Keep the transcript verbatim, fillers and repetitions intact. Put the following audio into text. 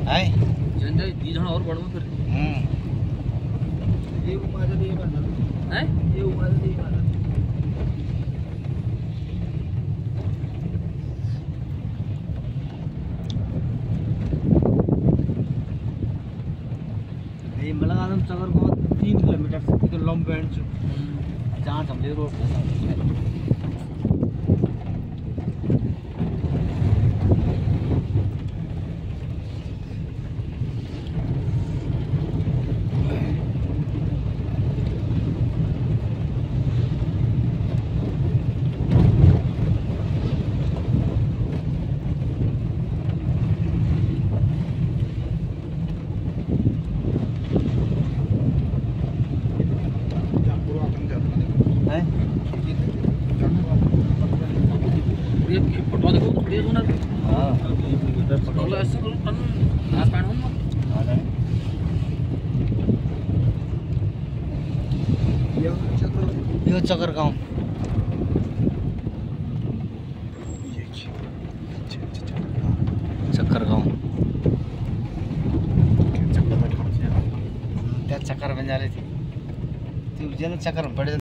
है जंदे दी जण और बड़ो फिर हम्म ये उपाज दे बना हैं ये उपाज दे बना ये मलंगा आदम चगर को तीन किलोमीटर से तो लंबे एंड जहां हमले रोड पे ये फोटो देखो तो बढ़िया सुना हां फोटो ऐसे तो टन आस पास हो हां ये चक्कर यो चक्कर गांव चक्कर गांव चक्कर में त्या चक्कर में जा रही थी ती जेल चक्कर में पड़े